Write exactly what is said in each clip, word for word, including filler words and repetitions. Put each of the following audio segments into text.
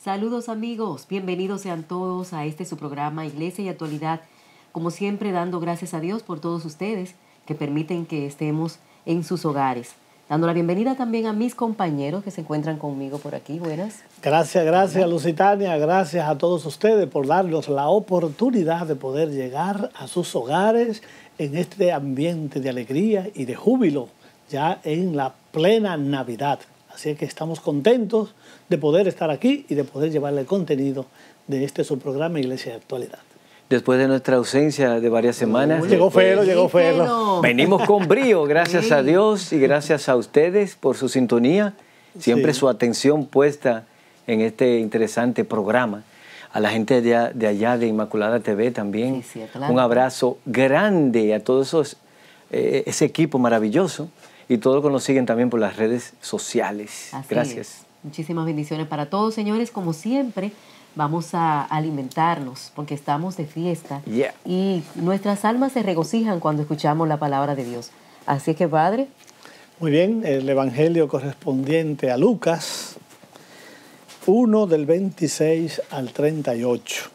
Saludos amigos, bienvenidos sean todos a este su programa Iglesia y Actualidad. Como siempre, dando gracias a Dios por todos ustedes que permiten que estemos en sus hogares. Dando la bienvenida también a mis compañeros que se encuentran conmigo por aquí. Buenas. Gracias, gracias Lusitania, gracias a todos ustedes por darnos la oportunidad de poder llegar a sus hogares en este ambiente de alegría y de júbilo, ya en la plena Navidad. Así que estamos contentos de poder estar aquí y de poder llevarle el contenido de este su programa Iglesia de Actualidad. Después de nuestra ausencia de varias semanas. Uy, llegó Felo, llegó Felo. Venimos con brío, gracias sí. a Dios y gracias a ustedes por su sintonía. Siempre sí. su atención puesta en este interesante programa. A la gente de allá de, allá de Inmaculada T V también. Sí, sí, claro. Un abrazo grande a todos esos, eh, ese equipo maravilloso. Y todos los que nos siguen también por las redes sociales. Así Gracias. Es. Muchísimas bendiciones para todos, señores. Como siempre, vamos a alimentarnos porque estamos de fiesta. Yeah. Y nuestras almas se regocijan cuando escuchamos la palabra de Dios. Así que, Padre. Muy bien, el evangelio correspondiente a Lucas uno, del veintiséis al treinta y ocho.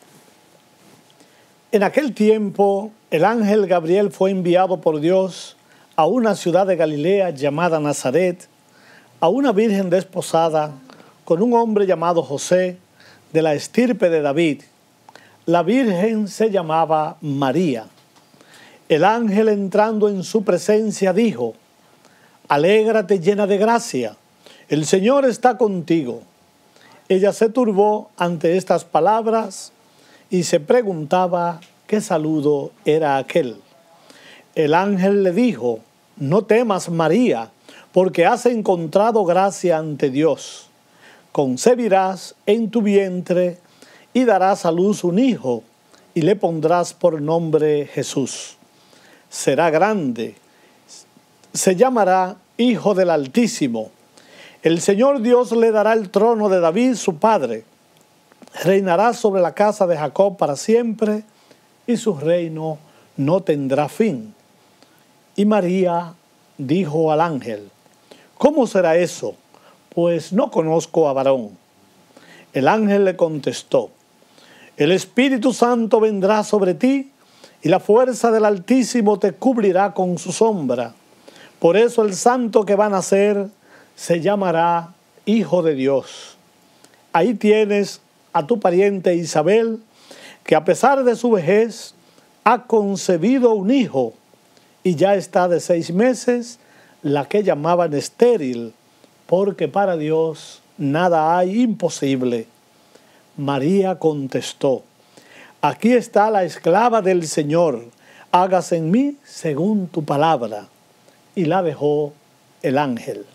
En aquel tiempo, el ángel Gabriel fue enviado por Dios a una ciudad de Galilea llamada Nazaret, a una virgen desposada con un hombre llamado José, de la estirpe de David. La virgen se llamaba María. El ángel, entrando en su presencia, dijo: «Alégrate, llena de gracia, el Señor está contigo». Ella se turbó ante estas palabras y se preguntaba qué saludo era aquel. El ángel le dijo: «No temas, María, porque has encontrado gracia ante Dios. Concebirás en tu vientre y darás a luz un hijo, y le pondrás por nombre Jesús. Será grande, se llamará Hijo del Altísimo. El Señor Dios le dará el trono de David, su padre. Reinará sobre la casa de Jacob para siempre, y su reino no tendrá fin». Y María dijo al ángel: «¿Cómo será eso? Pues no conozco a varón». El ángel le contestó: «El Espíritu Santo vendrá sobre ti, y la fuerza del Altísimo te cubrirá con su sombra. Por eso el santo que va a nacer se llamará Hijo de Dios. Ahí tienes a tu pariente Isabel, que a pesar de su vejez ha concebido un hijo, y ya está de seis meses, la que llamaban estéril, porque para Dios nada hay imposible». María contestó: «Aquí está la esclava del Señor, hágase en mí según tu palabra». Y la dejó el ángel.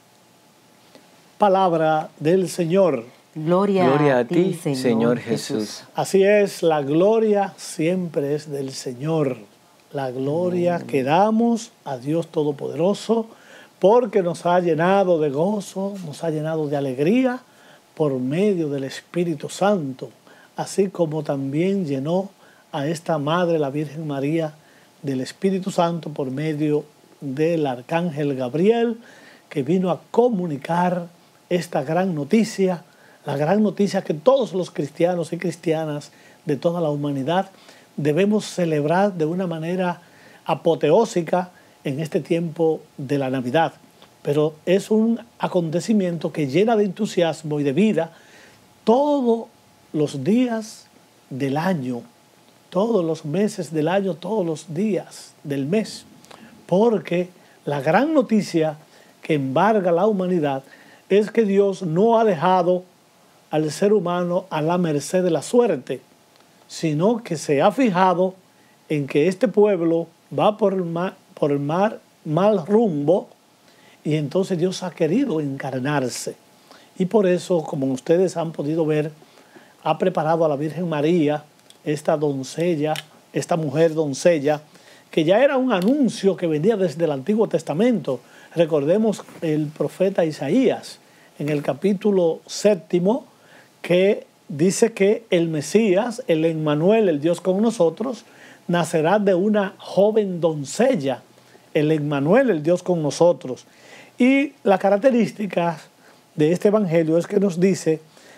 Palabra del Señor. Gloria, Gloria a ti, Señor, Señor Jesús. Jesús. Así es, la gloria siempre es del Señor. La gloria que damos a Dios Todopoderoso, porque nos ha llenado de gozo, nos ha llenado de alegría por medio del Espíritu Santo, así como también llenó a esta Madre, la Virgen María, del Espíritu Santo por medio del Arcángel Gabriel, que vino a comunicar esta gran noticia, la gran noticia que todos los cristianos y cristianas de toda la humanidad debemos celebrar de una manera apoteósica en este tiempo de la Navidad. Pero es un acontecimiento que llena de entusiasmo y de vida todos los días del año, todos los meses del año, todos los días del mes. Porque la gran noticia que embarga la humanidad es que Dios no ha dejado al ser humano a la merced de la suerte, sino que se ha fijado en que este pueblo va por el mar, por el mar mal rumbo, y entonces Dios ha querido encarnarse. Y por eso, como ustedes han podido ver, ha preparado a la Virgen María, esta doncella, esta mujer doncella, que ya era un anuncio que venía desde el Antiguo Testamento. Recordemos el profeta Isaías, en el capítulo séptimo, que dice que el Mesías, el Emmanuel, el Dios con nosotros, nacerá de una joven doncella, el Emmanuel, el Dios con nosotros. Y la característica de este evangelio es que nos dice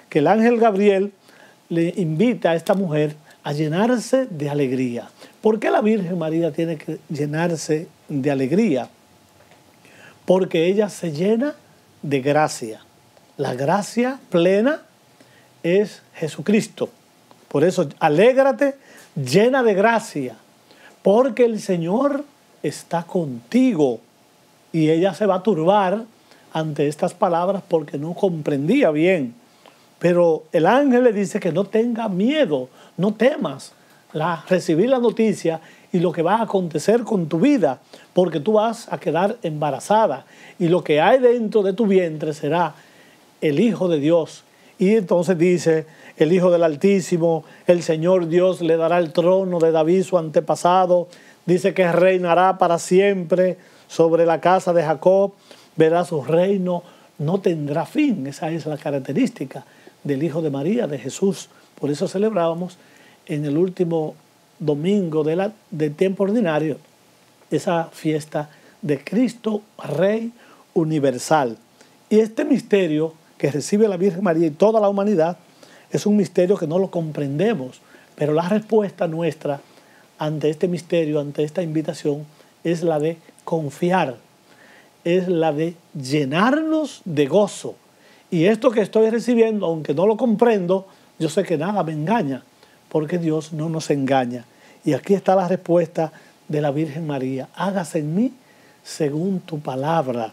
que el ángel Gabriel le invita a esta mujer a llenarse de alegría. ¿Por qué la Virgen María tiene que llenarse de alegría? Porque ella se llena de gracia. La gracia plena es Jesucristo. Por eso, alégrate, llena de gracia, porque el Señor está contigo. Y ella se va a turbar ante estas palabras porque no comprendía bien. Pero el ángel le dice que no tenga miedo, no temas la, recibir la noticia y lo que va a acontecer con tu vida, porque tú vas a quedar embarazada y lo que hay dentro de tu vientre será el Hijo de Dios. Y entonces dice, el Hijo del Altísimo, el Señor Dios le dará el trono de David su antepasado, dice que reinará para siempre sobre la casa de Jacob, verá su reino, no tendrá fin. Esa es la característica del Hijo de María, de Jesús. Por eso celebrábamos en el último domingo de la, del tiempo ordinario esa fiesta de Cristo Rey universal. Y este misterio que recibe la Virgen María y toda la humanidad es un misterio que no lo comprendemos, pero la respuesta nuestra ante este misterio, ante esta invitación, es la de confiar, es la de llenarnos de gozo. Y esto que estoy recibiendo, aunque no lo comprendo, yo sé que nada me engaña, porque Dios no nos engaña. Y aquí está la respuesta de la Virgen María: hágase en mí según tu palabra.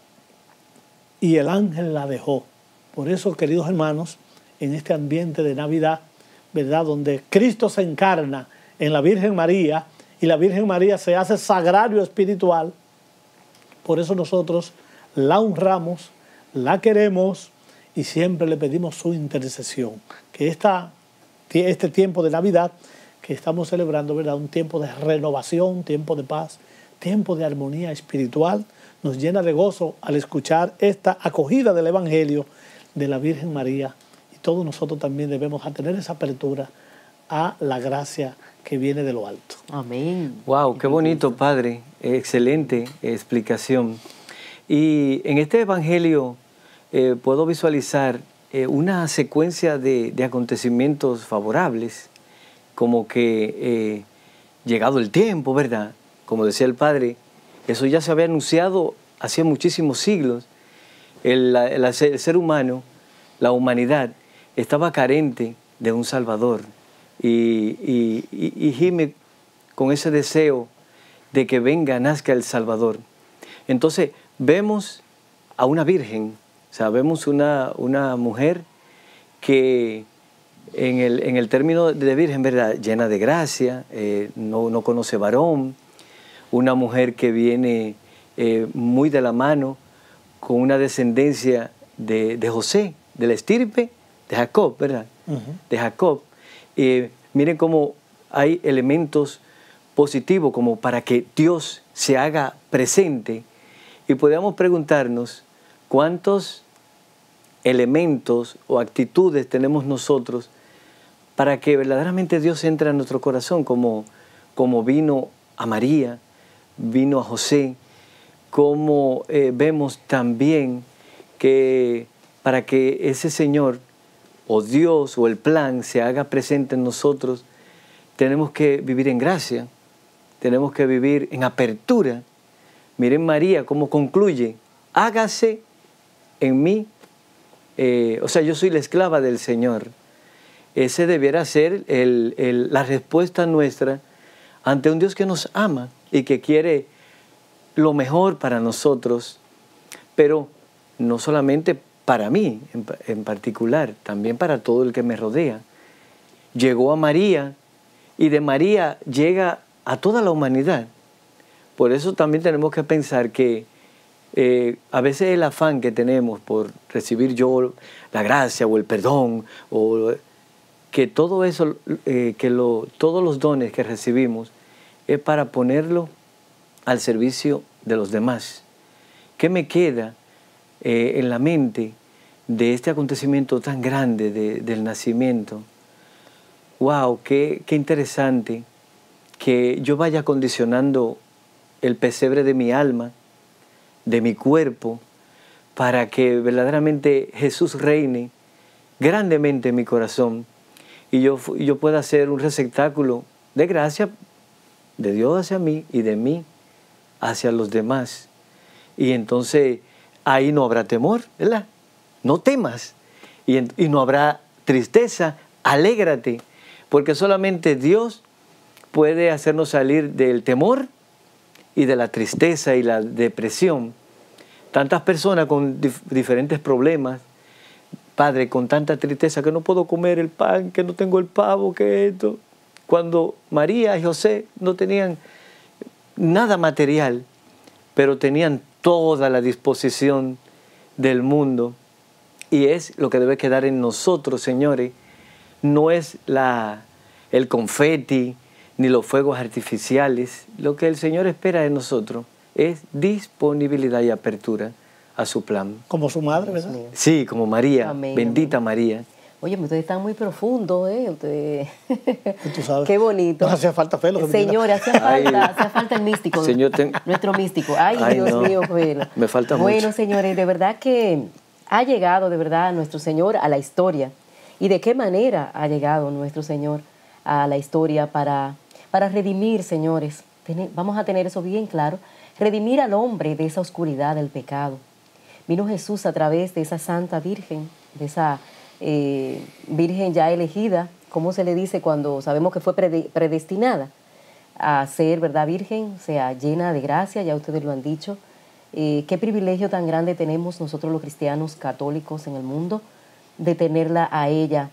Y el ángel la dejó. Por eso, queridos hermanos, en este ambiente de Navidad, ¿verdad?, donde Cristo se encarna en la Virgen María y la Virgen María se hace sagrario espiritual, por eso nosotros la honramos, la queremos y siempre le pedimos su intercesión. Que esta, este tiempo de Navidad que estamos celebrando, ¿verdad?, un tiempo de renovación, tiempo de paz, tiempo de armonía espiritual, nos llena de gozo al escuchar esta acogida del Evangelio de la Virgen María. Y todos nosotros también debemos tener esa apertura a la gracia que viene de lo alto. Amén. Wow, qué bonito, Padre. Excelente explicación. Y en este Evangelio eh, puedo visualizar eh, una secuencia de, de acontecimientos favorables, como que eh, llegado el tiempo, ¿verdad? Como decía el Padre, eso ya se había anunciado hacía muchísimos siglos. El, el, el ser humano, la humanidad, estaba carente de un Salvador. Y, y, y, y gime con ese deseo de que venga, nazca el Salvador. Entonces vemos a una virgen, o sea, vemos una, una mujer que en el, en el término de virgen, ¿verdad?, llena de gracia, eh, no, no conoce varón, una mujer que viene eh, muy de la mano con una descendencia de, de José, de la estirpe de Jacob, ¿verdad? Uh-huh. De Jacob. Eh, miren cómo hay elementos positivos como para que Dios se haga presente, y podemos preguntarnos cuántos elementos o actitudes tenemos nosotros para que verdaderamente Dios entre a nuestro corazón, como, como vino a María, vino a José, como eh, vemos también que para que ese Señor o Dios o el plan se haga presente en nosotros, tenemos que vivir en gracia, tenemos que vivir en apertura. Miren María cómo concluye: hágase en mí, eh, o sea, yo soy la esclava del Señor. Ese debiera ser el, el, la respuesta nuestra ante un Dios que nos ama y que quiere lo mejor para nosotros, pero no solamente para mí en, en particular, también para todo el que me rodea. Llegó a María y de María llega a toda la humanidad. Por eso también tenemos que pensar que eh, a veces el afán que tenemos por recibir yo la gracia o el perdón, o que todo eso, eh, que lo, todos los dones que recibimos es para ponerlo al servicio de los demás. ¿Qué me queda eh, en la mente de este acontecimiento tan grande de, del nacimiento? ¡Wow! Qué, qué interesante que yo vaya condicionando el pesebre de mi alma, de mi cuerpo, para que verdaderamente Jesús reine grandemente en mi corazón y yo, yo pueda ser un receptáculo de gracia de Dios hacia mí y de mí hacia los demás. Y entonces ahí no habrá temor, ¿verdad? No temas. Y, y no habrá tristeza, alégrate, porque solamente Dios puede hacernos salir del temor y de la tristeza y la depresión. Tantas personas con dif diferentes problemas, Padre, con tanta tristeza que no puedo comer el pan, que no tengo el pavo, que esto. Cuando María y José no tenían nada material, pero tenían toda la disposición del mundo. Y es lo que debe quedar en nosotros, señores. No es la, el confeti ni los fuegos artificiales. Lo que el Señor espera de nosotros es disponibilidad y apertura a su plan. Como su madre, ¿verdad? Sí, como María. Amén, Bendita amén. María. Oye, ustedes están muy profundos, ¿eh? Ustedes... Tú sabes. Qué bonito. Nos hacía falta fe lo que Señor, hacía falta, Ay. hacía falta el místico. Señor, ten- Nuestro místico. Ay, Ay, Dios no. mío, bueno. Me falta Bueno, mucho. señores, de verdad que ha llegado, de verdad, nuestro Señor a la historia. ¿Y de qué manera ha llegado nuestro Señor a la historia para, para redimir, señores? Ten- vamos a tener eso bien claro. Redimir al hombre de esa oscuridad del pecado. Vino Jesús a través de esa Santa Virgen, de esa eh, Virgen ya elegida, ¿cómo se le dice cuando sabemos que fue prede- predestinada a ser, verdad, Virgen, o sea, llena de gracia, ya ustedes lo han dicho? Eh, qué privilegio tan grande tenemos nosotros los cristianos católicos en el mundo de tenerla a ella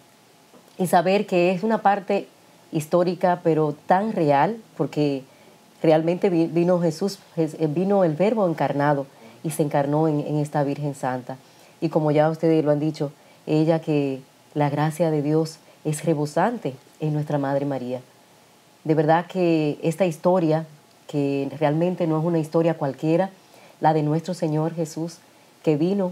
y saber que es una parte histórica pero tan real, porque realmente vi- vino Jesús, jes- vino el Verbo encarnado y se encarnó en, en esta Virgen Santa. Y como ya ustedes lo han dicho, ella que la gracia de Dios es rebosante en nuestra Madre María. De verdad que esta historia, que realmente no es una historia cualquiera, la de nuestro Señor Jesús, que vino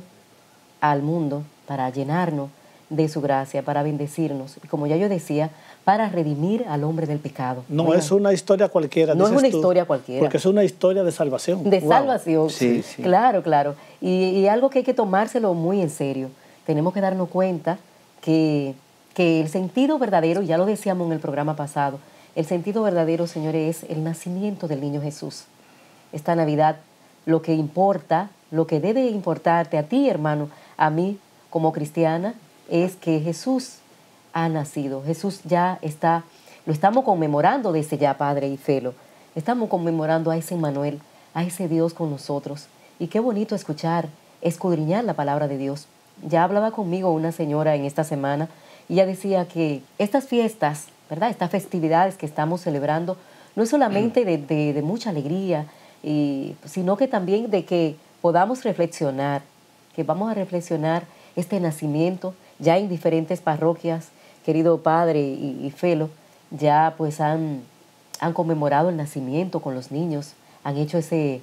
al mundo para llenarnos de su gracia, para bendecirnos. Y como ya yo decía, para redimir al hombre del pecado. No Oigan, es una historia cualquiera. No es dices una tú, historia cualquiera. Porque es una historia de salvación. de Wow. salvación. Sí, sí. Claro, claro. Y, y algo que hay que tomárselo muy en serio. Tenemos que darnos cuenta que, que el sentido verdadero, ya lo decíamos en el programa pasado, el sentido verdadero, señores, es el nacimiento del niño Jesús. Esta Navidad, lo que importa, lo que debe importarte a ti, hermano, a mí como cristiana, es que Jesús ha nacido. Jesús ya está, lo estamos conmemorando desde ya, Padre y Felo. Estamos conmemorando a ese Emmanuel, a ese Dios con nosotros. Y qué bonito escuchar, escudriñar la palabra de Dios. Ya hablaba conmigo una señora en esta semana y ella decía que estas fiestas, ¿verdad? Estas festividades que estamos celebrando, no es solamente de, de, de mucha alegría, y, sino que también de que podamos reflexionar, que vamos a reflexionar este nacimiento ya en diferentes parroquias, querido Padre y, y Felo, ya pues han, han conmemorado el nacimiento con los niños, han hecho ese,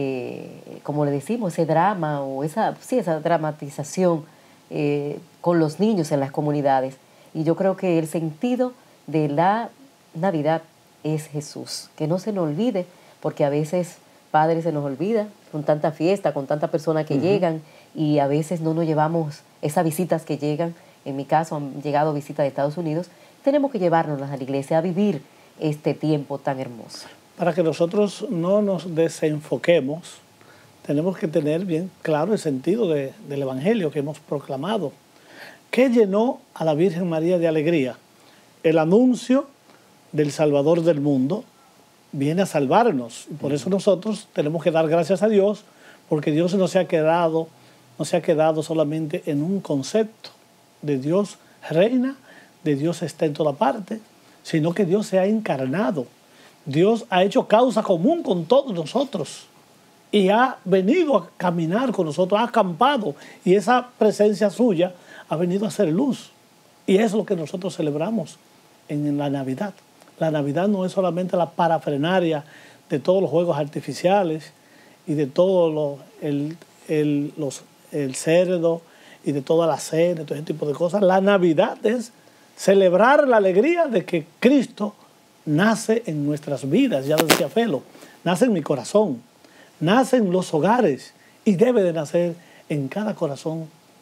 eh, como le decimos, ese drama o esa, sí, esa dramatización eh, con los niños en las comunidades. Y yo creo que el sentido de la Navidad es Jesús, que no se nos olvide, porque a veces, Padre, se nos olvida con tanta fiesta, con tantas personas que uh-huh. llegan, y a veces no nos llevamos esas visitas que llegan. En mi caso han llegado visitas de Estados Unidos. Tenemos que llevárnoslas a la iglesia a vivir este tiempo tan hermoso. Para que nosotros no nos desenfoquemos, tenemos que tener bien claro el sentido de, del Evangelio que hemos proclamado. ¿Qué llenó a la Virgen María de alegría? El anuncio del Salvador del mundo viene a salvarnos. Y por eso nosotros tenemos que dar gracias a Dios, porque Dios no se ha quedado, no se ha quedado solamente en un concepto de Dios reina, de Dios está en toda parte, sino que Dios se ha encarnado. Dios ha hecho causa común con todos nosotros y ha venido a caminar con nosotros, ha acampado, y esa presencia suya ha venido a hacer luz. Y es lo que nosotros celebramos en la Navidad. La Navidad no es solamente la parafrenaria de todos los juegos artificiales y de todo lo, el, el, los, el cerdo y de toda la cena, todo ese tipo de cosas. La Navidad es celebrar la alegría de que Cristo nace en nuestras vidas, ya lo decía Felo, nace en mi corazón, nace en los hogares y debe de nacer en cada corazón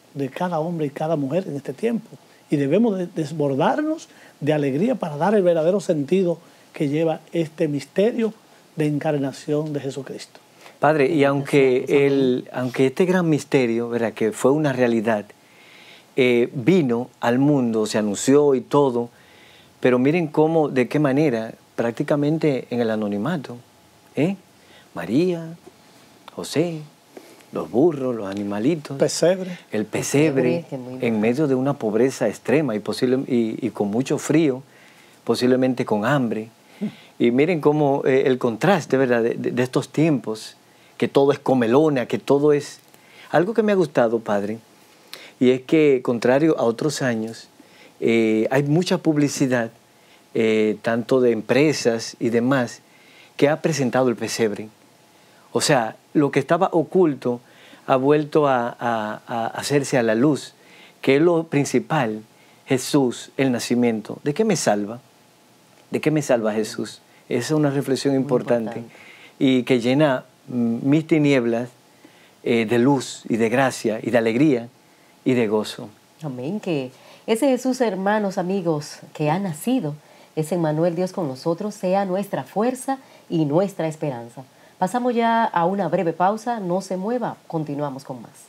de cada hombre y cada mujer en este tiempo. Y debemos de desbordarnos de alegría para dar el verdadero sentido que lleva este misterio de encarnación de Jesucristo. Padre, y aunque, el, aunque este gran misterio, ¿verdad?, que fue una realidad, eh, vino al mundo, se anunció y todo, pero miren cómo, de qué manera, prácticamente en el anonimato, ¿eh? María, José, los burros, los animalitos, pesebre. el pesebre, pesebre en medio de una pobreza extrema y, posible, y, y con mucho frío, posiblemente con hambre. Y miren cómo eh, el contraste, ¿verdad?, de, de, de estos tiempos, que todo es comelona, que todo es... Algo que me ha gustado, Padre, y es que, contrario a otros años, eh, hay mucha publicidad, eh, tanto de empresas y demás, que ha presentado el pesebre. O sea, lo que estaba oculto ha vuelto a, a, a hacerse a la luz, que es lo principal, Jesús, el nacimiento. ¿De qué me salva? ¿De qué me salva Jesús? Esa es una reflexión importante, importante y que llena mis tinieblas eh, de luz y de gracia y de alegría y de gozo. Amén. Que ese Jesús, hermanos, amigos, que ha nacido, ese Emmanuel, Dios con nosotros, sea nuestra fuerza y nuestra esperanza. Pasamos ya a una breve pausa, no se mueva, continuamos con más.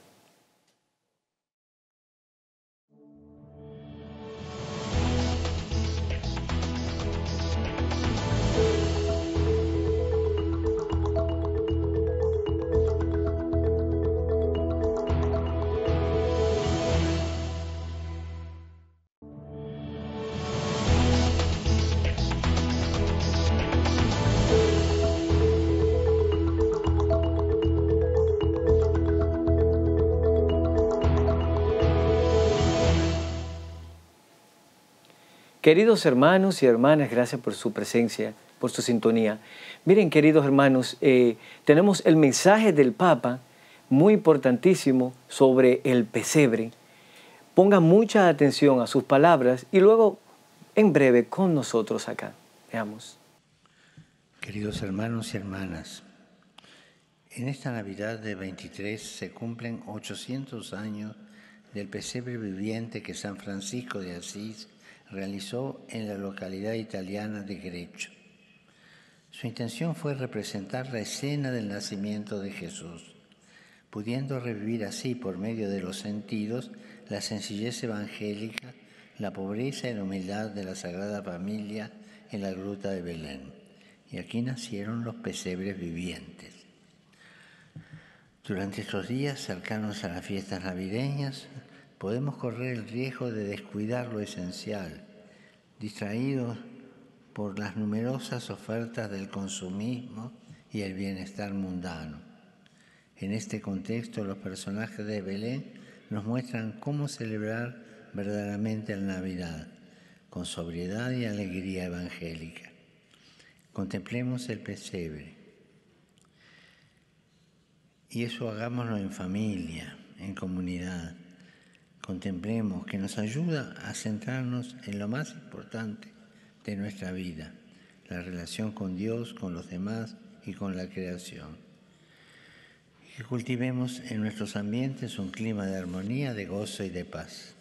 Queridos hermanos y hermanas, gracias por su presencia, por su sintonía. Miren, queridos hermanos, eh, tenemos el mensaje del Papa, muy importantísimo, sobre el pesebre. Pongan mucha atención a sus palabras y luego, en breve, con nosotros acá. Veamos. Queridos hermanos y hermanas, en esta Navidad de veintitrés se cumplen ochocientos años del pesebre viviente que San Francisco de Asís realizó en la localidad italiana de Greccio. Su intención fue representar la escena del nacimiento de Jesús, pudiendo revivir así por medio de los sentidos la sencillez evangélica, la pobreza y la humildad de la Sagrada Familia en la gruta de Belén. Y aquí nacieron los pesebres vivientes. Durante estos días cercanos a las fiestas navideñas, podemos correr el riesgo de descuidar lo esencial, distraídos por las numerosas ofertas del consumismo y el bienestar mundano. En este contexto, los personajes de Belén nos muestran cómo celebrar verdaderamente la Navidad, con sobriedad y alegría evangélica. Contemplemos el pesebre. Y eso hagámoslo en familia, en comunidad. Contemplemos, que nos ayuda a centrarnos en lo más importante de nuestra vida, la relación con Dios, con los demás y con la creación. Y que cultivemos en nuestros ambientes un clima de armonía, de gozo y de paz.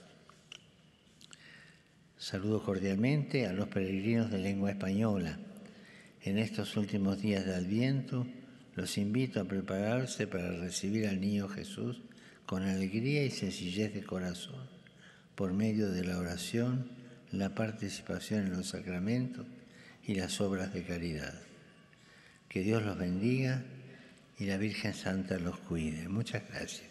Saludo cordialmente a los peregrinos de lengua española. En estos últimos días de Adviento, los invito a prepararse para recibir al niño Jesús con alegría y sencillez de corazón, por medio de la oración, la participación en los sacramentos y las obras de caridad. Que Dios los bendiga y la Virgen Santa los cuide. Muchas gracias.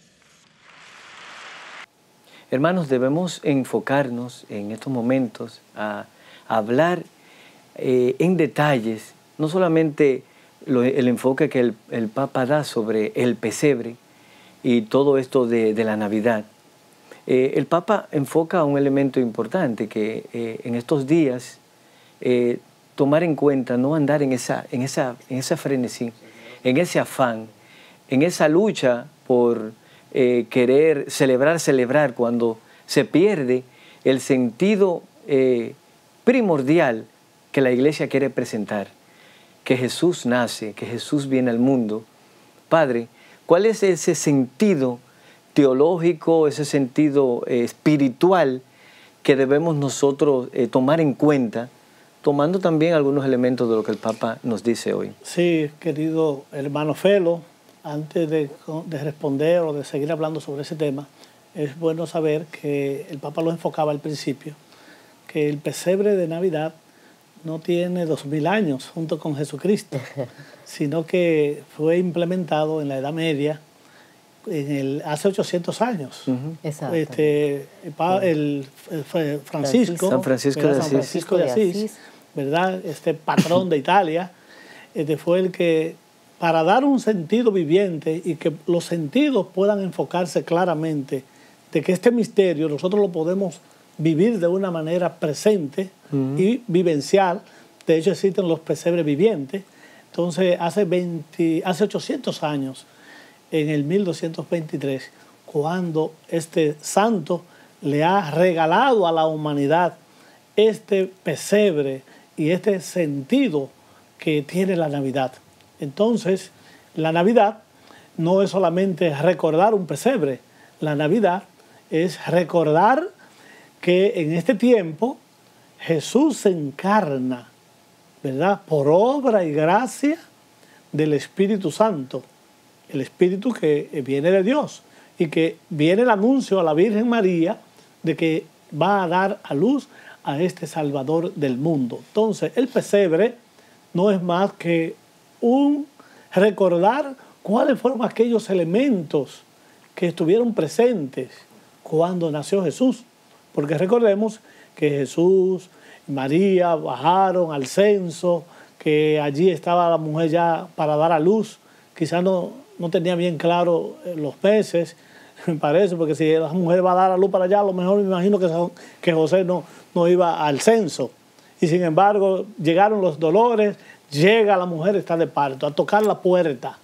Hermanos, debemos enfocarnos en estos momentos a, a hablar eh, en detalles, no solamente lo, el enfoque que el, el Papa da sobre el pesebre, y todo esto de, de la Navidad. Eh, el Papa enfoca un elemento importante que eh, en estos días eh, tomar en cuenta, no andar en esa, en, esa, en esa frenesí, en ese afán, en esa lucha por eh, querer celebrar, celebrar, cuando se pierde el sentido eh, primordial que la Iglesia quiere presentar, que Jesús nace, que Jesús viene al mundo. Padre, ¿cuál es ese sentido teológico, ese sentido eh, espiritual que debemos nosotros eh, tomar en cuenta, tomando también algunos elementos de lo que el Papa nos dice hoy. Sí, querido hermano Felo, antes de, de responder o de seguir hablando sobre ese tema, es bueno saber que el Papa lo enfocaba al principio, que el pesebre de Navidad no tiene dos mil años junto con Jesucristo, sino que fue implementado en la Edad Media, en el, hace ochocientos años. Uh-huh. Exacto. Este, el, el, el Francisco, San Francisco de Asís, San Francisco de Asís, ¿verdad? Este patrón de Italia, este fue el que, para dar un sentido viviente y que los sentidos puedan enfocarse claramente de que este misterio nosotros lo podemos vivir de una manera presente uh-huh. y vivencial. De hecho, existen los pesebres vivientes. Entonces, hace, veinte, hace ochocientos años, en el mil doscientos veintitrés, cuando este santo le ha regalado a la humanidad este pesebre y este sentido que tiene la Navidad. Entonces, la Navidad no es solamente recordar un pesebre, la Navidad es recordar que en este tiempo Jesús se encarna, ¿verdad?, por obra y gracia del Espíritu Santo, el Espíritu que viene de Dios, y que viene el anuncio a la Virgen María de que va a dar a luz a este Salvador del mundo. Entonces, el pesebre no es más que un recordar cuáles fueron aquellos elementos que estuvieron presentes cuando nació Jesús. Porque recordemos que Jesús y María bajaron al censo, que allí estaba la mujer ya para dar a luz. Quizás no, no tenía bien claro los meses, me parece, porque si la mujer va a dar a luz para allá, a lo mejor me imagino que, que José no, no iba al censo. Y sin embargo, llegaron los dolores, llega la mujer, está de parto, a tocar la puerta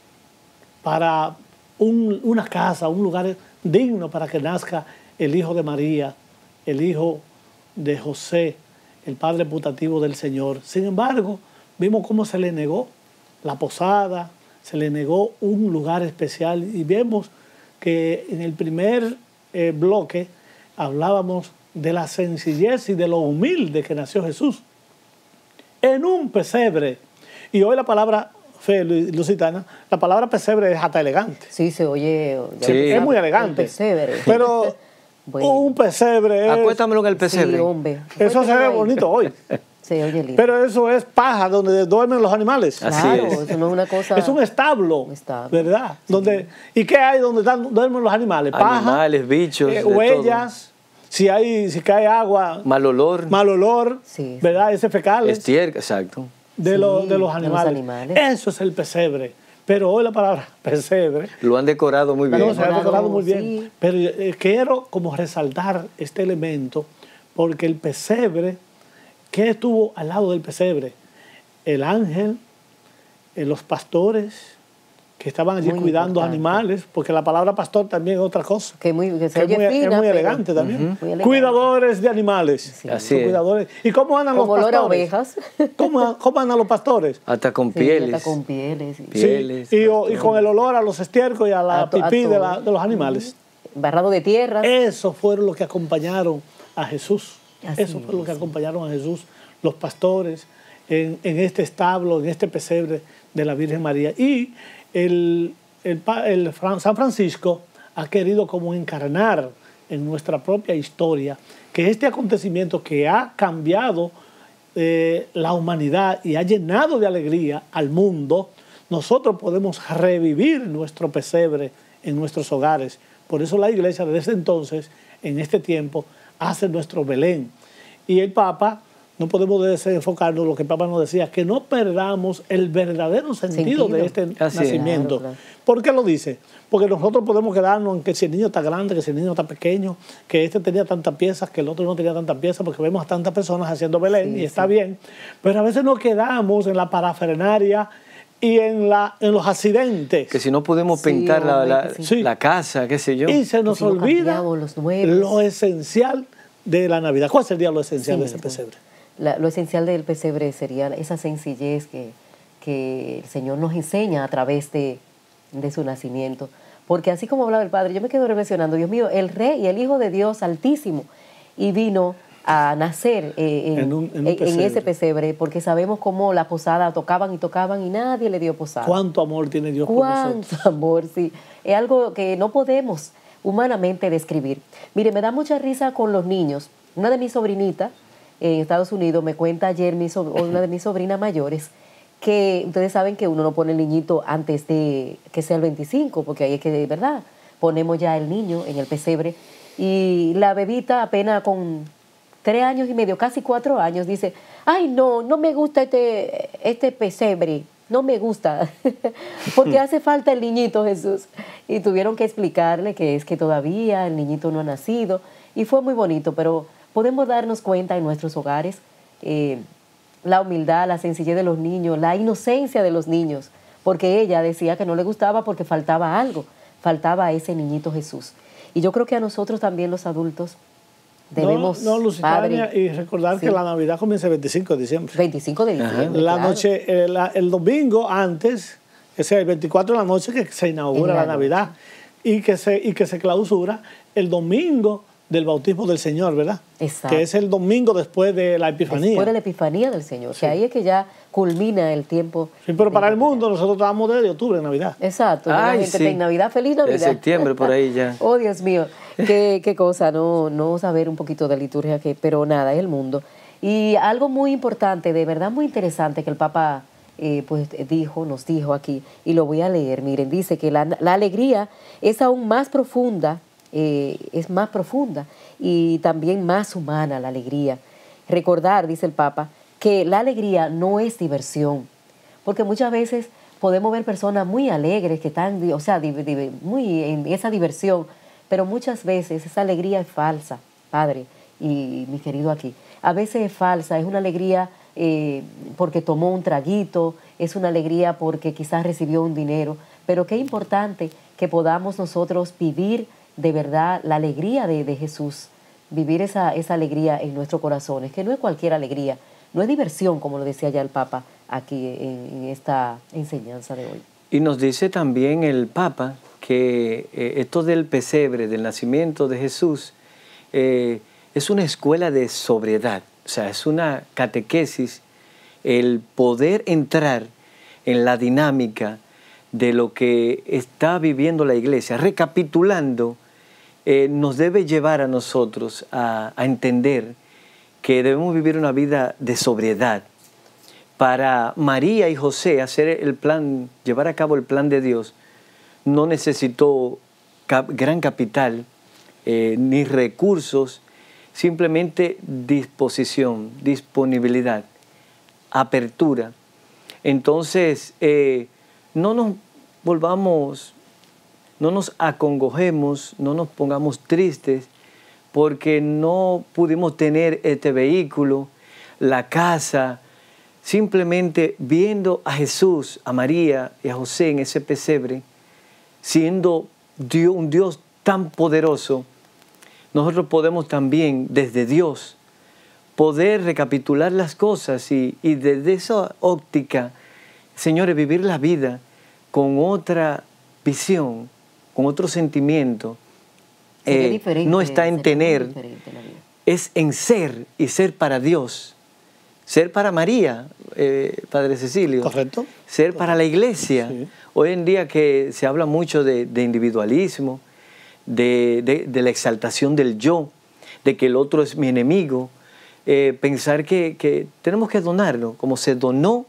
para un, una casa, un lugar digno para que nazca el hijo de María, el hijo de José, el padre putativo del Señor. Sin embargo, vimos cómo se le negó la posada, se le negó un lugar especial, y vemos que en el primer eh, bloque hablábamos de la sencillez y de lo humilde que nació Jesús en un pesebre. Y hoy la palabra, Fe Lusitana, la palabra pesebre es hasta elegante. Sí, se oye. Sí. Es muy elegante. Pesebre. Pero bueno, un pesebre es... Acuéstamelo en el pesebre. Sí, hombre. Eso se ve bonito hoy. Sí, oye, lindo. Pero eso es paja donde duermen los animales. Así claro, es. eso no es una cosa... Es un establo, Un establo. ¿verdad? Sí. Donde, ¿y qué hay donde están, duermen los animales? Paja, Animales, bichos, eh, de huellas, si, hay, si cae agua, mal olor, mal olor, Sí, sí. ¿verdad? Ese fecales estiércol, exacto. de, Sí, lo- de los de los animales. animales. Eso es el pesebre. Pero hoy la palabra pesebre Lo han decorado muy no, bien. se ha Decorado, decorado muy bien. sí. Pero eh, quiero como resaltar este elemento, porque el pesebre, ¿qué estuvo al lado del pesebre? El ángel, eh, los pastores que estaban allí Muy cuidando importante. animales, porque la palabra pastor también es otra cosa. Que, muy, que se Que es oye muy, es fina, muy pero- elegante también. Muy elegante. Cuidadores de animales. Sí. Así Son es. cuidadores. ¿Y cómo andan Como los olor a pastores? ovejas. ¿Cómo, cómo andan los pastores? Hasta con Sí, pieles. hasta con pieles. sí. Sí, Pieles, y, o- y pastores. con el olor a los estiércoles y a la A to- a pipí de, todo. la- de los animales. Barrado de tierra. Eso fueron los que acompañaron a Jesús. Así Eso fue lo que es. acompañaron a Jesús, los pastores, en, en este establo, en este pesebre de la Virgen María. Y el, el, pa- el Fran- San Francisco ha querido como encarnar en nuestra propia historia que este acontecimiento que ha cambiado eh, la humanidad y ha llenado de alegría al mundo, nosotros podemos revivir nuestro pesebre en nuestros hogares. Por eso la Iglesia desde entonces, en este tiempo, hace nuestro Belén. Y el Papa, no podemos desenfocarnos en lo que el Papa nos decía, que no perdamos el verdadero sentido, Sentido. de este Así es. nacimiento. Claro, claro. ¿Por qué lo dice? Porque nosotros podemos quedarnos en que si el niño está grande, que si el niño está pequeño, que este tenía tantas piezas, que el otro no tenía tantas piezas, porque vemos a tantas personas haciendo Belén Sí, y está sí. bien. Pero a veces nos quedamos en la parafernaria y en, la, en los accidentes. Que si no podemos Sí, pintar la, hombre, la, que sí. la casa, qué sé yo. Y se nos si no olvida cambiamos los muebles. lo esencial de la Navidad. ¿Cuál sería lo esencial Sí de ese mismo. pesebre? La- lo esencial del pesebre sería esa sencillez que, que el Señor nos enseña a través de, de su nacimiento. porque así como hablaba el Padre, yo me quedo reflexionando, Dios mío, el Rey y el Hijo de Dios Altísimo, y vino a nacer eh, en, en, un, en, un en, en ese pesebre, porque sabemos cómo la posada tocaban y tocaban y nadie le dio posada. ¿Cuánto amor tiene Dios por nosotros? Cuánto amor, sí. Es algo que no podemos humanamente describir. Mire, me da mucha risa con los niños. Una de mis sobrinitas en Estados Unidos me cuenta ayer mi so, una de mis sobrinas mayores que ustedes saben que uno no pone el niñito antes de que sea el veinticinco, porque ahí es que de verdad ponemos ya el niño en el pesebre. Y la bebita apenas con tres años y medio, casi cuatro años, dice, ay no, no me gusta este, este pesebre, no me gusta, porque hace falta el niñito Jesús. Y tuvieron que explicarle que es que todavía el niñito no ha nacido, y fue muy bonito, pero podemos darnos cuenta en nuestros hogares eh, la humildad, la sencillez de los niños, la inocencia de los niños, porque ella decía que no le gustaba porque faltaba algo, faltaba ese niñito Jesús. Y yo creo que a nosotros también los adultos debemos, no, no, Lusitania, y recordar sí. que la Navidad comienza el veinticinco de diciembre. veinticinco de diciembre, la claro. noche, el, el domingo antes, es el veinticuatro de la noche que se inaugura la Navidad y que, se, y que se clausura el domingo del bautismo del Señor, ¿verdad? Exacto. Que es el domingo después de la Epifanía. Después de la Epifanía del Señor, sí. que ahí es que ya culmina el tiempo. Sí, pero para el mundo nosotros estábamos desde octubre en Navidad. Exacto. Ay, la gente sí. en Navidad, feliz Navidad. De septiembre por ahí ya. Oh, Dios mío, qué, qué cosa, no, no saber un poquito de liturgia, que, pero nada, es el mundo. Y algo muy importante, de verdad muy interesante que el Papa eh, pues dijo, nos dijo aquí, y lo voy a leer, miren, dice que la, la alegría es aún más profunda, eh, es más profunda y también más humana la alegría. Recordar, dice el Papa, que la alegría no es diversión, porque muchas veces podemos ver personas muy alegres que están, o sea, muy en esa diversión, pero muchas veces esa alegría es falsa, Padre y mi querido aquí. A veces es falsa, es una alegría eh, porque tomó un traguito, es una alegría porque quizás recibió un dinero, pero qué importante que podamos nosotros vivir de verdad la alegría de, de Jesús, vivir esa, esa alegría en nuestros corazones, que no es cualquier alegría, no es diversión, como lo decía ya el Papa aquí en, en esta enseñanza de hoy. Y nos dice también el Papa que eh, esto del pesebre, del nacimiento de Jesús, eh, es una escuela de sobriedad, o sea, es una catequesis, el poder entrar en la dinámica de lo que está viviendo la Iglesia, recapitulando, eh, nos debe llevar a nosotros a, a entender que debemos vivir una vida de sobriedad. Para María y José hacer el plan, llevar a cabo el plan de Dios, no necesitó cap- gran capital eh, ni recursos, simplemente disposición, disponibilidad, apertura. Entonces, eh, no nos volvamos, no nos acongojemos, no nos pongamos tristes porque no pudimos tener este vehículo, la casa, simplemente viendo a Jesús, a María y a José en ese pesebre, siendo Dios, un Dios tan poderoso, nosotros podemos también desde Dios poder recapitular las cosas y, y desde esa óptica, señores, vivir la vida con otra visión, con otro sentimiento. Eh, no está en tener, es en ser y ser para Dios. Ser para María, eh, Padre Cecilio. Correcto. Ser para la Iglesia. Sí. Hoy en día que se habla mucho de, de individualismo, de, de, de la exaltación del yo, de que el otro es mi enemigo, eh, pensar que, que tenemos que donarlo, como se donó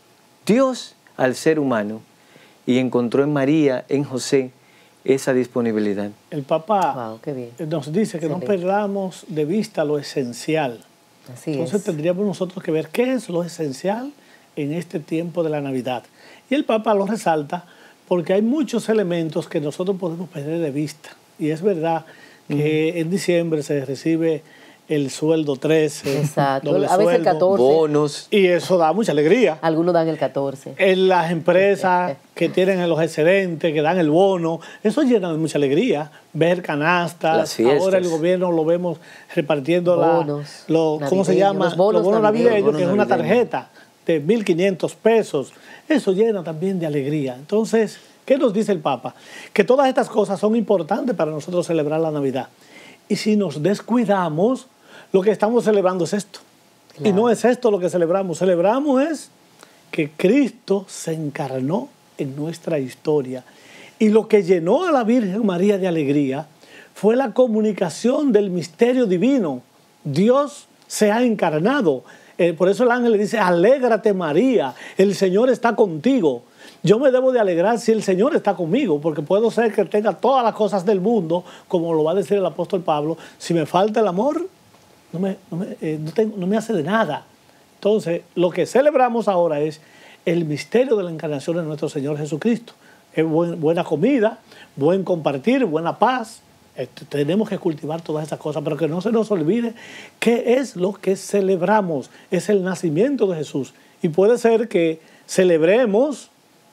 Dios al ser humano y encontró en María, en José, esa disponibilidad. El Papa wow, qué bien. nos dice que Excelente. No perdamos de vista lo esencial. Así Entonces es. tendríamos nosotros que ver qué es lo esencial en este tiempo de la Navidad. Y el Papa lo resalta porque hay muchos elementos que nosotros podemos perder de vista. Y es verdad que uh-huh. en diciembre se recibe el sueldo trece, exacto, doble a veces sueldo, el catorce. Bonos. Y eso da mucha alegría. Algunos dan el catorce. En las empresas que tienen los excedentes, que dan el bono, eso llena de mucha alegría. Ver canastas, ahora el gobierno lo vemos repartiendo bonos, la, lo, ¿cómo se llama? Los bonos, los bonos navideños, bonos que es una navideños. tarjeta de mil quinientos pesos. Eso llena también de alegría. Entonces, ¿Qué nos dice el Papa? Que todas estas cosas son importantes para nosotros celebrar la Navidad. Y si nos descuidamos, lo que estamos celebrando es esto. Claro. Y no es esto lo que celebramos. Celebramos es que Cristo se encarnó en nuestra historia. Y lo que llenó a la Virgen María de alegría fue la comunicación del misterio divino. Dios se ha encarnado. Eh, por eso el ángel le dice, alégrate María, el Señor está contigo. Yo me debo de alegrar si el Señor está conmigo, porque puedo ser que tenga todas las cosas del mundo, como lo va a decir el apóstol Pablo. Si me falta el amor, no me, no me, eh, no tengo, no me hace de nada. Entonces, lo que celebramos ahora es el misterio de la encarnación de nuestro Señor Jesucristo. Es buen, buena comida, buen compartir, buena paz. Este, tenemos que cultivar todas esas cosas, pero que no se nos olvide qué es lo que celebramos. Es el nacimiento de Jesús. Y puede ser que celebremos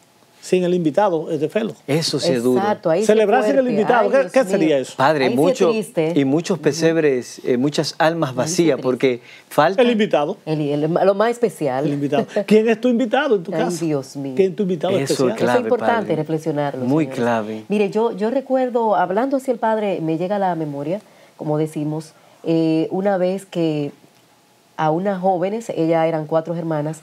sin el invitado, es de Felo. Eso sí es duro. Ahí celebrar sin el invitado, Ay, ¿qué, ¿qué sería eso? Padre, mucho, y muchos pesebres, eh, muchas almas vacías, porque falta... El invitado. El, el, lo más especial. El invitado. ¿Quién es tu invitado en tu Ay, casa? Dios mío. ¿Quién es tu invitado eso especial? Es clave, eso es importante, padre. reflexionarlo. Muy señores. clave. Mire, yo, yo recuerdo, hablando hacia el Padre, me llega a la memoria, como decimos, eh, una vez que a unas jóvenes, ellas eran cuatro hermanas,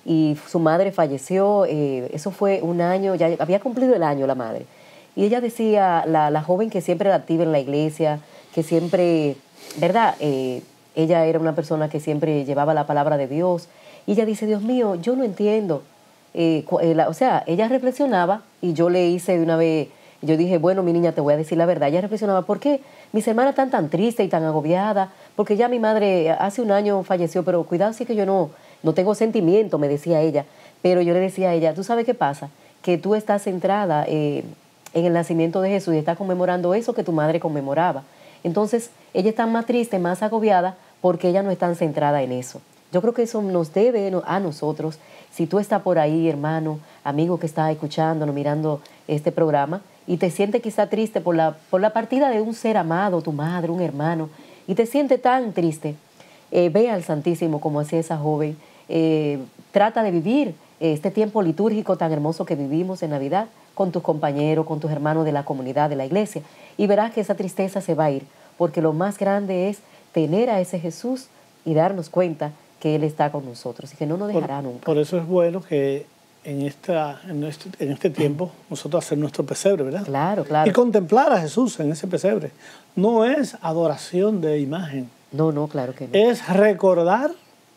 y su madre falleció, eh, eso fue un año, ya había cumplido el año la madre. Y ella decía, la, la joven que siempre era activa en la iglesia, que siempre, ¿verdad? Eh, ella era una persona que siempre llevaba la palabra de Dios. Y ella dice, Dios mío, yo no entiendo. Eh, eh, la, o sea, ella reflexionaba y yo le hice de una vez, yo dije, bueno, mi niña, te voy a decir la verdad. Ella reflexionaba, ¿por qué mis hermanas están tan tristes y tan agobiadas? Porque ya mi madre hace un año falleció, pero cuidado si es que yo no... No tengo sentimiento, me decía ella, pero yo le decía a ella, ¿tú sabes qué pasa? Que tú estás centrada eh, en el nacimiento de Jesús y estás conmemorando eso que tu madre conmemoraba. Entonces, ella está más triste, más agobiada, porque ella no está centrada en eso. Yo creo que eso nos debe a nosotros. Si tú estás por ahí, hermano, amigo que está escuchándonos, mirando este programa, y te sientes quizá triste por la, por la partida de un ser amado, tu madre, un hermano, y te sientes tan triste, Eh, ve al Santísimo como hacía esa joven, eh, trata de vivir este tiempo litúrgico tan hermoso que vivimos en Navidad con tus compañeros, con tus hermanos de la comunidad, de la iglesia, y verás que esa tristeza se va a ir, porque lo más grande es tener a ese Jesús y darnos cuenta que Él está con nosotros y que no nos dejará por, nunca. Por eso es bueno que en, esta, en, este, en este tiempo nosotros hacer nuestro pesebre, ¿verdad? Claro, claro. Y contemplar a Jesús en ese pesebre. No es adoración de imagen. No, no, claro que no. Es recordar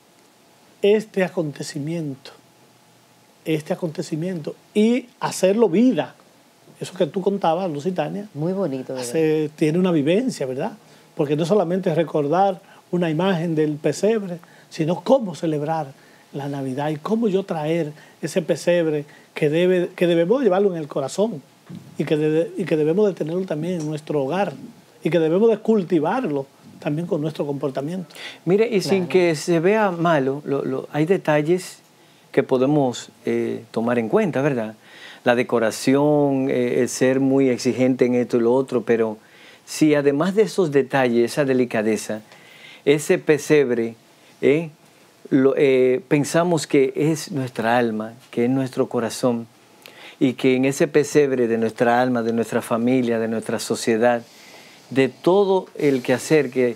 este acontecimiento, este acontecimiento y hacerlo vida. Eso que tú contabas, Lusitania. Muy bonito. Hace, tiene una vivencia, ¿verdad? Porque no solamente es recordar una imagen del pesebre, sino cómo celebrar la Navidad y cómo yo traer ese pesebre que, debe, que debemos llevarlo en el corazón y que, debe, y que debemos de tenerlo también en nuestro hogar y que debemos de cultivarlo también con nuestro comportamiento. Mire, y claro. sin que se vea malo, lo, lo, hay detalles que podemos eh, tomar en cuenta, ¿verdad? La decoración, eh, el ser muy exigente en esto y lo otro, pero si además de esos detalles, esa delicadeza, ese pesebre, eh, lo, eh, pensamos que es nuestra alma, que es nuestro corazón, y que en ese pesebre de nuestra alma, de nuestra familia, de nuestra sociedad, de todo el quehacer que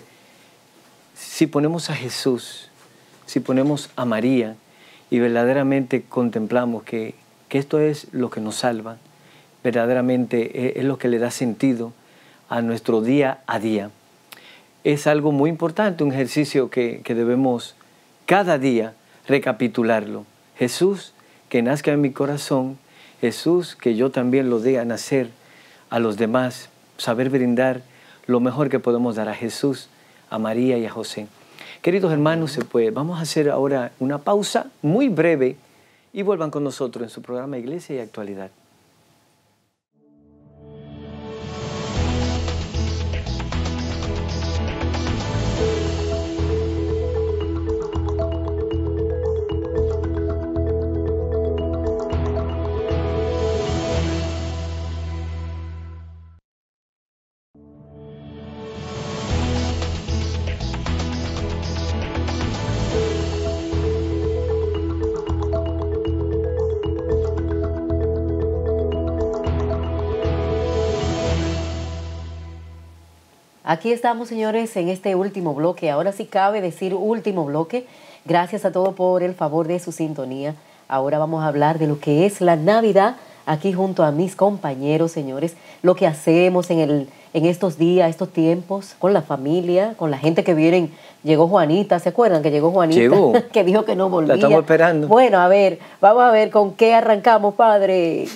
si ponemos a Jesús, si ponemos a María y verdaderamente contemplamos que, que esto es lo que nos salva, verdaderamente es, es lo que le da sentido a nuestro día a día. Es algo muy importante, un ejercicio que, que debemos cada día recapitularlo. Jesús, que nazca en mi corazón, Jesús, que yo también lo dé a nacer a los demás, saber brindar lo mejor que podemos dar a Jesús, a María y a José. Queridos hermanos, pues vamos a hacer ahora una pausa muy breve y vuelvan con nosotros en su programa Iglesia y Actualidad. Aquí estamos, señores, en este último bloque. Ahora sí cabe decir último bloque. Gracias a todos por el favor de su sintonía. Ahora vamos a hablar de lo que es la Navidad aquí junto a mis compañeros, señores. Lo que hacemos en, el, en estos días, estos tiempos, con la familia, con la gente que vienen. Llegó Juanita, ¿se acuerdan que llegó Juanita? Llegó. Que dijo que no volvía. La estamos esperando. Bueno, a ver, vamos a ver con qué arrancamos, padre.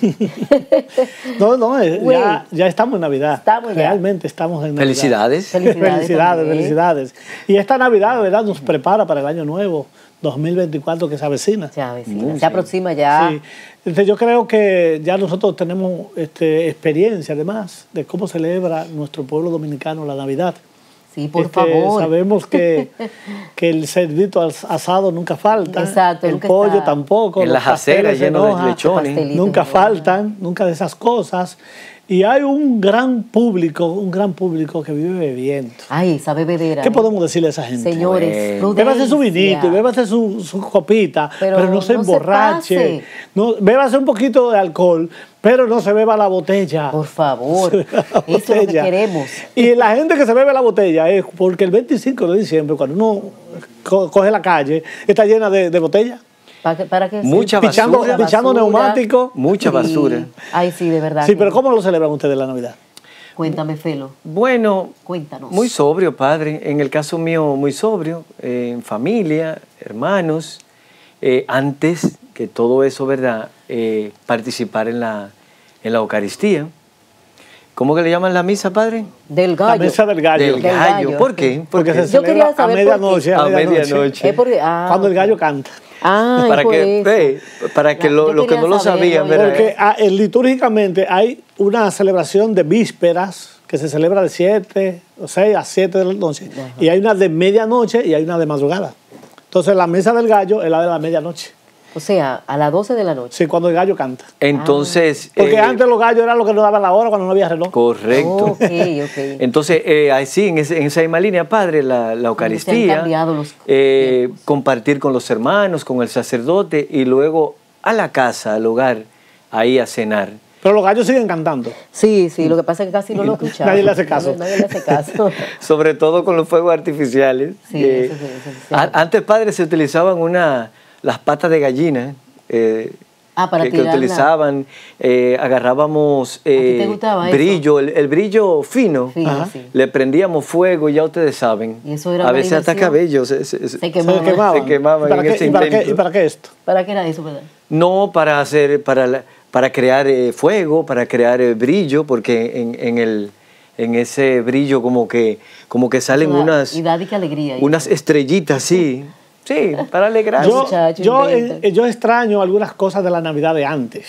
No, no, ya, ya estamos en Navidad. Estamos ya. Realmente estamos en Navidad. Felicidades. Felicidades, Felicidades, también. felicidades. Y esta Navidad, ¿verdad?, nos prepara para el año nuevo, dos mil veinticuatro, que se avecina. Se avecina, Muy se sí. aproxima ya. Sí. Entonces, yo creo que ya nosotros tenemos este, experiencia, además, de cómo celebra nuestro pueblo dominicano la Navidad. Sí, por Este, favor. Sabemos que, que el cerdito as- asado nunca falta. Exacto, el nunca pollo está. tampoco. En los las aceras pasteles en lleno de hoja, lechones. Pastelito nunca en hoja. faltan, nunca de esas cosas. Y hay un gran público, un gran público que vive bebiendo. Ay, esa bebedera. ¿Qué ¿eh? podemos decirle a esa gente? Señores, Bueno. Bébase su prudencia. vinito y bébase su, su copita, Pero pero, no se no se emborrache. pase. No, bébase un poquito de alcohol, pero no se beba la botella. Por favor, La eso es lo que botella. queremos. Y la gente que se bebe la botella es porque el veinticinco de diciembre, cuando uno co- coge la calle, está llena de, de botellas. ¿Para que, para que Mucha Pichando, basura. pichando neumáticos. Mucha Sí. basura. Ay, sí, de verdad. Sí, que- pero ¿cómo lo celebran ustedes la Navidad? Cuéntame, Felo. Bueno, Cuéntanos. muy sobrio, padre. En el caso mío, muy sobrio. eh, en familia, hermanos. Eh, antes que todo eso, ¿verdad? Eh, participar en la, en la Eucaristía. ¿Cómo que le llaman la misa, padre? Del La gallo. mesa del gallo. Del Del gallo. gallo. ¿Por qué? Porque Porque se Yo quería celebra a saber por qué. medianoche. A medianoche. Es porque, ah, Cuando el ok. gallo canta. Ah, para por que, eso. ve, para que Ya, lo, yo los que quería no lo saberlo, sabían, ya. ¿verdad? Porque ah, eh, litúrgicamente hay una celebración de vísperas que se celebra de siete o seis a siete de la noche. Ajá. Y hay una de medianoche y hay una de madrugada. Entonces la mesa del gallo es la de la medianoche. O sea, a las doce de la noche. Sí, cuando el gallo canta. Entonces. Porque eh, antes los gallos eran los que nos daban la hora cuando no había reloj. Correcto. Ok, ok. Entonces, eh, así, en, ese- en esa misma línea, padre, la, la Eucaristía, cambiado los eh, tiempos. compartir con los hermanos, con el sacerdote y luego a la casa, al hogar, ahí a cenar. Pero los gallos siguen cantando. Sí, sí, lo que pasa es que casi no lo escuchamos. Nadie le hace caso. Nadie le hace caso. Sobre todo con los fuegos artificiales. Sí, Eh, eso sí, eso sí, sí. a- antes, padre, se utilizaban una, las patas de gallina. eh, Ah, para que, que tirarla. utilizaban, eh, agarrábamos ti te eh, gustaba eso? brillo, el, el brillo fino, Fino, Ajá. sí. le prendíamos fuego y ya ustedes saben. Y eso era a una veces hasta diversión. cabello se, se- se- Se quemaba. Se quemaban. Se quemaban ¿Y para, en qué, ese y para qué- intento. y para qué esto? ¿Para qué era eso, verdad? No para hacer, para, la- para crear eh, fuego, para crear eh, brillo, porque en, en el, en ese brillo como que, como que salen Y da- unas, Y da de que alegría. ahí. unas estrellitas, sí, sí, para alegrar. Yo, muchacho yo, inventa. eh, yo extraño algunas cosas de la Navidad de antes.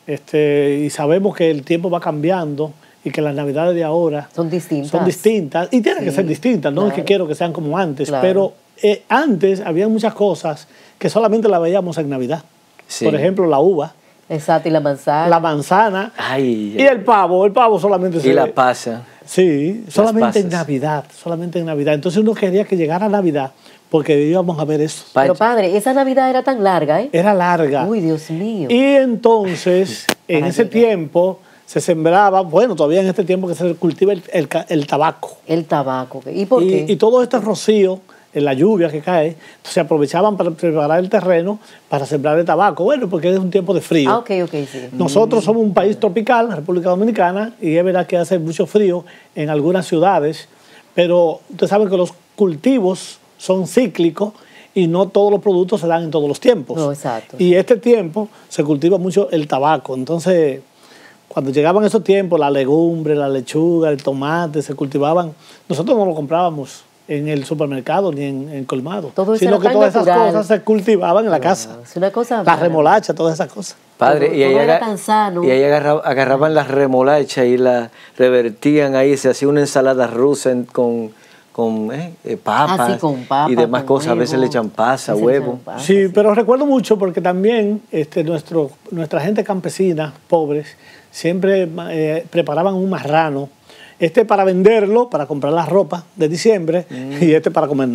Este, y sabemos que el tiempo va cambiando y que las Navidades de ahora Son distintas. son distintas. Y tienen que Sí, ser distintas, no es que claro. quiero que sean como antes, Claro. pero eh, antes había muchas cosas que solamente las veíamos en Navidad. Sí. Por ejemplo, la uva, Exacto, y la manzana. la manzana Ay, y el pavo. El pavo solamente se y la ve- pasa. Sí, solamente en pasas. Navidad, solamente en Navidad. Entonces uno quería que llegara Navidad porque íbamos a ver eso. Pero Pa- padre, esa Navidad era tan larga, ¿eh? Era larga. Uy, Dios mío. Y entonces, en Para ese llegar. tiempo, se sembraba, bueno, todavía en este tiempo que se cultiva el, el ca- el tabaco. El tabaco. ¿Y por y, qué? y todo este rocío, en la lluvia que cae, se aprovechaban para preparar el terreno para sembrar el tabaco. Bueno, porque es un tiempo de frío. Ah, ok, ok, sí. Nosotros somos un país tropical, República Dominicana, y es verdad que hace mucho frío en algunas ciudades, pero ustedes saben que los cultivos son cíclicos y no todos los productos se dan en todos los tiempos. No, exacto. Y este tiempo se cultiva mucho el tabaco. Entonces, cuando llegaban esos tiempos, la legumbre, la lechuga, el tomate, se cultivaban. Nosotros no lo comprábamos en el supermercado ni en el colmado, Todo eso sino era que tan todas esas natural. cosas se cultivaban en la casa. Es una cosa. La remolacha, todas esas cosas. Padre, Todo- y ahí, todo era aga- tan sano. y ahí agarra- agarraban las remolachas y la revertían ahí, se hacía una ensalada rusa en- con, con eh, eh, papas Ah, sí, con papa, y demás con cosas. A veces huevo. le echan pasa, Se le huevo. echan pasa, Sí, pero recuerdo mucho porque también este, nuestro, nuestra gente campesina, pobres, siempre eh, preparaban un marrano. Este para venderlo, para comprar la ropa de diciembre, y este para comérnoslo.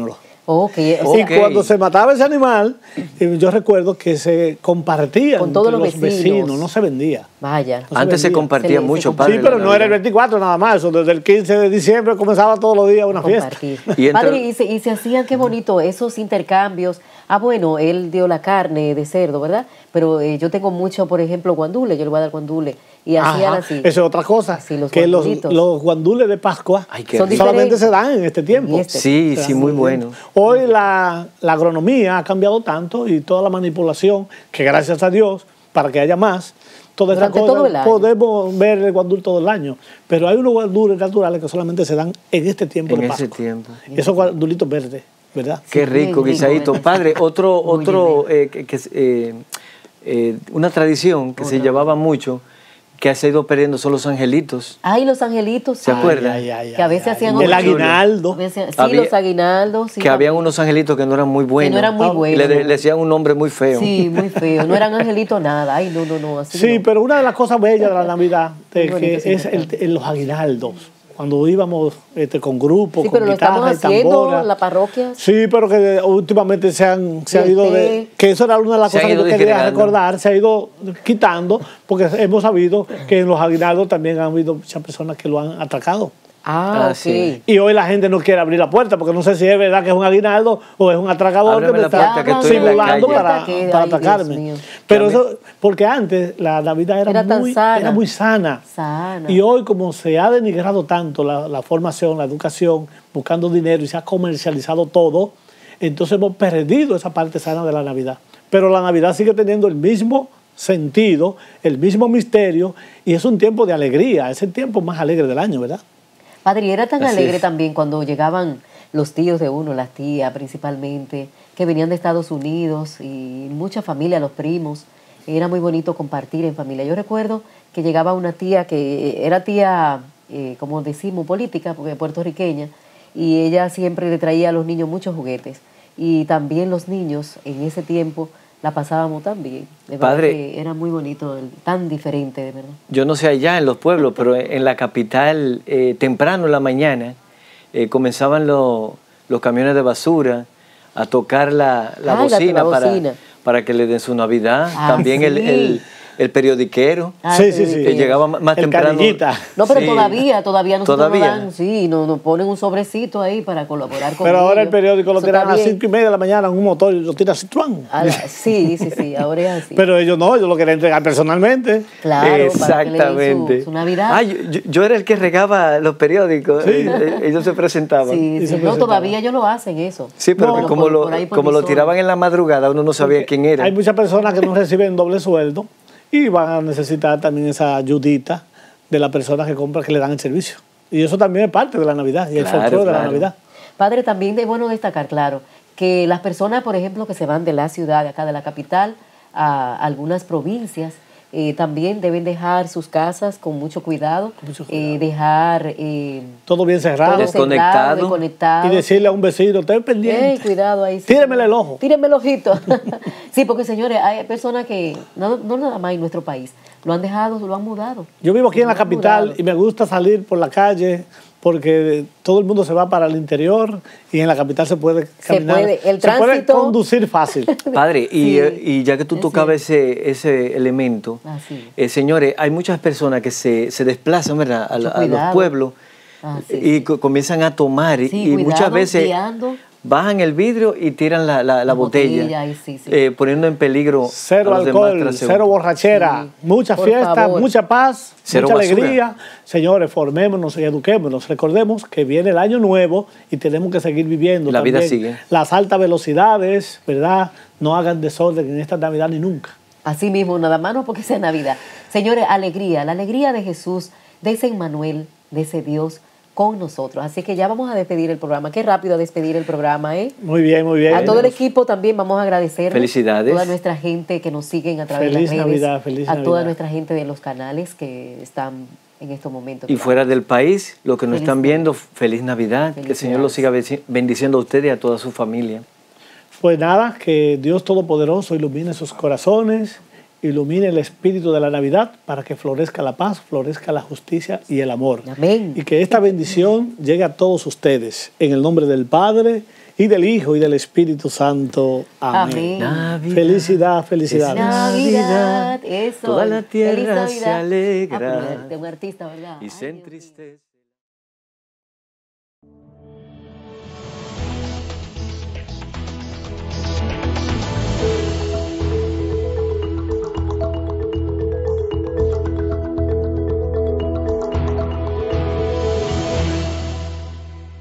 Okay, o Y sea, cuando se mataba ese animal, eh, yo recuerdo que se compartía Con todos entre los vecinos. no se vendía. vaya. No se Antes se vendía. compartía Se le- se mucho, compartía. padre. Sí, pero la no era el Navidad. veinticuatro nada más, eso desde el quince de diciembre comenzaba todos los días una fiesta. Compartir. Y entre- Padre, y se, y se hacían, qué bonito, esos intercambios. Ah, bueno, él dio la carne de cerdo, ¿verdad? Pero eh, yo tengo mucho, por ejemplo, guandule, yo le voy a dar guandule. Y hacían Ajá, así. eso es otra cosa, Así, los que los, guandulitos. los guandules de Pascua Ay, qué Son rico. solamente diferentes. se dan en este tiempo. En este. Sí, Se sí, dan muy en este bueno. tiempo. Hoy la, la agronomía ha cambiado tanto y toda la manipulación, que gracias a Dios, para que haya más, todas estas Durante todo el cosas año. podemos ver el guandul todo el año. Pero hay unos guandules naturales que solamente se dan en este tiempo En de ese Pascua. tiempo. Esos guandulitos verdes, ¿verdad? Qué Sí, rico, muy rico, guisadito. ¿verdad? Padre, otro, Muy otro eh, que, que, eh, eh, una tradición que se Otra. llevaba mucho, que se ha ido perdiendo, son los angelitos. Ay, los angelitos. ¿Se sí. acuerdan? Ay, ay, ay, Que a veces ay. hacían El otro- aguinaldo. A veces- Sí, Había- los aguinaldos. sí, que habían también. unos angelitos que no eran muy buenos. no eran muy Y buenos. Le, de- le decían un nombre muy feo. Sí, muy feo. No eran angelitos nada. Ay, no, no, no. Así Sí, no. pero una de las cosas bellas de la Navidad de Muy bonito, que sí, es el- importante. el- los aguinaldos. Cuando íbamos este, con grupos, Sí, con pero lo estamos guitarras y haciendo tamboras. en la parroquia. Sí, pero que últimamente se han, se Y han el ido de... té. Que eso era una de las Se han cosas que ido yo quería disgregando. recordar, se ha ido quitando, porque hemos sabido que en los aguinaldos también han habido muchas personas que lo han atracado. Ah, Ah, ok. sí. Y hoy la gente no quiere abrir la puerta, porque no sé si es verdad que es un aguinaldo o es un atracador Ábreme que me la está puerta, que estoy en la simulando calle. para, Que- para ay, Dios atacarme. mío. Pero También- eso, porque antes la Navidad era, Era tan muy, sana. era muy sana. Sana. Y hoy, como se ha denigrado tanto la, la formación, la educación, buscando dinero y se ha comercializado todo, entonces hemos perdido esa parte sana de la Navidad. Pero la Navidad sigue teniendo el mismo sentido, el mismo misterio, y es un tiempo de alegría, es el tiempo más alegre del año, ¿verdad? Padre, y era tan Así alegre es. también cuando llegaban los tíos de uno, las tías principalmente, que venían de Estados Unidos y mucha familia, los primos. Era muy bonito compartir en familia. Yo recuerdo que llegaba una tía que era tía, eh, como decimos, política, porque puertorriqueña, y ella siempre le traía a los niños muchos juguetes. Y también los niños en ese tiempo la pasábamos tan bien. De verdad Padre. que era muy bonito, tan diferente, de verdad. Yo no sé allá en los pueblos, pero en la capital, eh, temprano en la mañana, eh, comenzaban los, los camiones de basura a tocar la, la, Ah, la- bocina, la para, bocina. para que le den su Navidad. Ah, También el, sí. el, el periodiquero, Ah, Sí, sí, sí. que llegaba más más El temprano. canillita. No, pero Sí. todavía, todavía nosotros ¿Todavía? nos dan, sí, nos, nos ponen un sobrecito ahí para colaborar con Pero ahora el ellos. periódico lo Eso tiran a está las bien. cinco y media de la mañana en un motor y lo tira así, ¡truán! A la- sí, sí, sí, ahora es así. Pero ellos no, ellos lo querían entregar personalmente. Claro, para que le den Exactamente. su, su Navidad. Ah, yo, yo- yo era el que regaba los periódicos. eh, Ellos se presentaban. sí, y sí. se No, presentaba. todavía ellos lo hacen eso. Sí, pero No, que como, por- lo, por ahí por como mi lo zona. tiraban en la madrugada, uno no sabía quién era. Hay muchas personas que no reciben doble sueldo y van a necesitar también esa ayudita de la persona que compra, que le dan el servicio. Y eso también es parte de la Navidad y el Claro, folclore de la claro. Navidad. Padre, también es bueno destacar, claro, que las personas, por ejemplo, que se van de la ciudad, de acá de la capital, a algunas provincias, eh, también deben dejar sus casas con mucho cuidado, mucho eh, dejar eh, Todo bien cerrado. todo Desconectado. cerrado, desconectado. Y decirle a un vecino, usted es Ey, pendiente. cuidado ahí. sí, Tíremele señor. el ojo. Tíreme el ojito. Sí, porque señores, hay personas que, no, no nada más en nuestro país, lo han dejado, lo han mudado. Yo vivo aquí en la Lo han capital mudado. y me gusta salir por la calle porque todo el mundo se va para el interior y en la capital se puede caminar. puede, el se puede tránsito- conducir fácil. Padre, y, Sí, eh, y ya que tú es tocabas ese, ese elemento, Así. eh, señores, hay muchas personas que se, se desplazan, ¿verdad?, a, la- Mucho a los cuidado. pueblos Ah, sí, y co- comienzan a tomar y- Sí, y muchas cuidado, veces guiando. bajan el vidrio y tiran la, la- la La botella, botella, ay, sí, sí. eh, poniendo en peligro Cero a los demás alcohol, transeúntes. cero borrachera, Sí. mucha Por fiesta, favor. mucha paz, Cero mucha basura. alegría. Señores, formémonos y eduquémonos. Recordemos que viene el año nuevo y tenemos que seguir viviendo. La vida también. sigue. Las altas velocidades, ¿verdad? No hagan desorden en esta Navidad ni nunca. Así mismo, nada más no porque sea Navidad. Señores, alegría, la alegría de Jesús, de ese Emmanuel, de ese Dios con nosotros. Así que ya vamos a despedir el programa. Qué rápido a despedir el programa, ¿eh? Muy bien, muy bien. A todo el equipo también vamos a agradecer. Felicidades. A toda nuestra gente que nos siguen a través Feliz de las redes. Navidad, feliz a toda Navidad. nuestra gente de los canales que están en estos momentos. Y fuera del país, los que nos Feliz están Navidad. viendo, feliz Navidad, que el Señor los siga bendici- bendiciendo a ustedes y a toda su familia. Pues nada, que Dios Todopoderoso ilumine sus corazones, ilumine el espíritu de la Navidad para que florezca la paz, florezca la justicia y el amor. Amén. Y que esta bendición llegue a todos ustedes. En el nombre del Padre, y del Hijo, y del Espíritu Santo. Amén. Amén. Felicidad, felicidad. Navidad, eso. Toda la Feliz tierra Navidad. se alegra Ah, pero de un artista, ¿verdad? y se Ay, Dios mío. entristece.